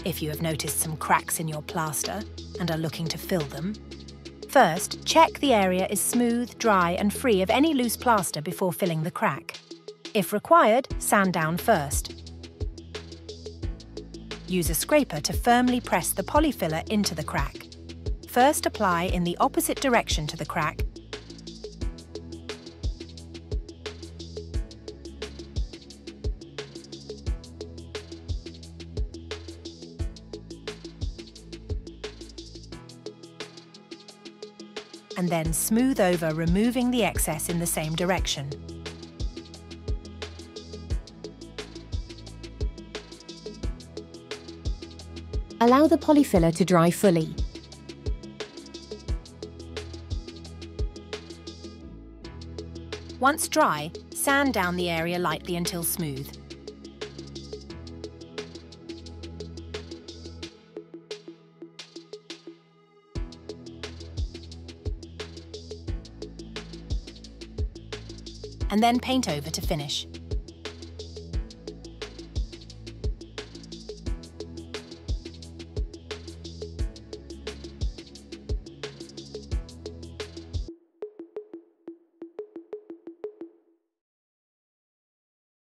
if you have noticed some cracks in your plaster and are looking to fill them. First, check the area is smooth, dry and free of any loose plaster before filling the crack. If required, sand down first. Use a scraper to firmly press the polyfiller into the crack. First apply in the opposite direction to the crack, and then smooth over, removing the excess in the same direction. Allow the polyfiller to dry fully. Once dry, sand down the area lightly until smooth. And then paint over to finish.